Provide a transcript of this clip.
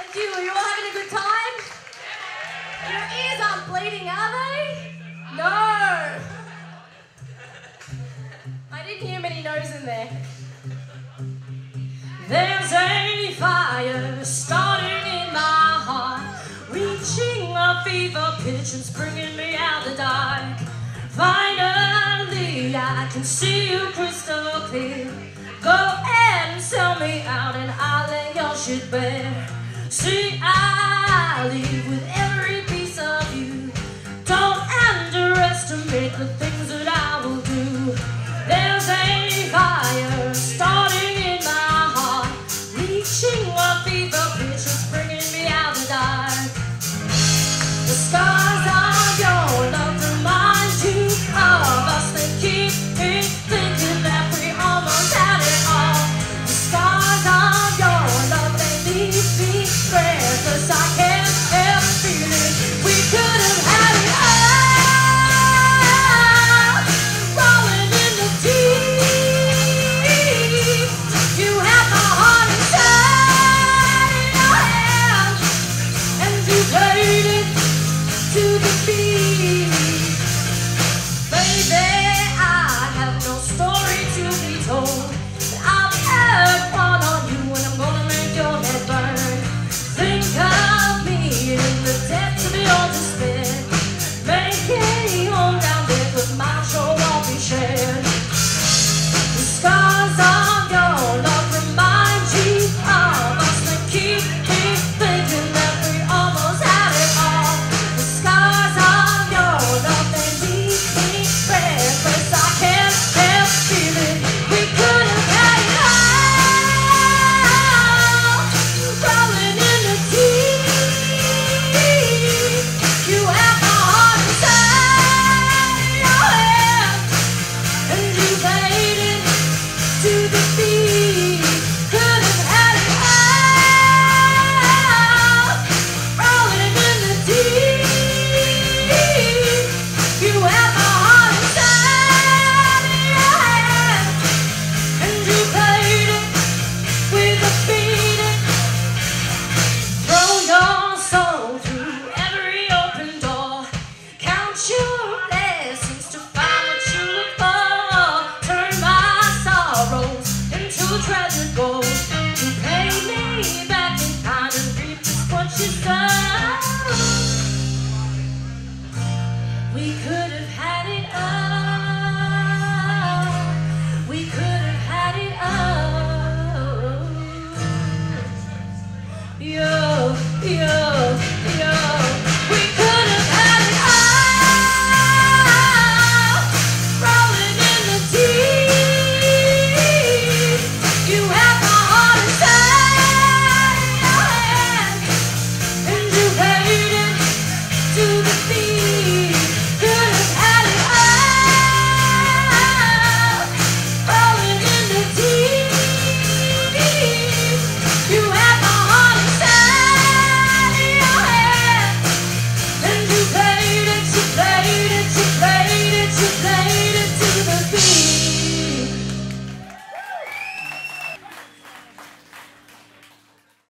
Thank you. Are you all having a good time? Your ears aren't bleeding, are they? No. I didn't hear many no's in there. There's a fire starting in my heart, reaching a fever pitch and bringing me out the dark. Finally, I can see you crystal clear. Go ahead and sell me out and I'll lay your shit bare. See, I live with every piece of you. Don't underestimate the things that I will do. There's a fire starting in my heart, reaching a fever pitch, it's bringing me out the dark. The scars of your love remind you of us, they keep me thinking that we almost had it all. The scars of your love, they leave me breathless, I can't help feeling we could have had it all. Rolling in the deep, you have my heart inside your hands, and you played it to the beat. Baby, I have no story to be told, but I've had one on you and I'm gonna make your head burn. Think of me in the depths of your despair, making your own down there, but my soul won't be shared. The scars of your love remind you of us, they keep me thinking that we almost had it all. The scars of your love, they leave me breathless, I can't help feeling we could have had it all. Rolling in the deep, you have my heart inside your hands, and you played it to the beat. Could have had it all. Rolling in the deep, you have my heart inside your hands, and you played it with a beat. Throw your soul through every open door. Count your blessings to find what you look for. Turn my sorrows into treasured gold. You pay me back in kind and reap just what you sow. We could have had it all. We could have had it all. Yo, yo.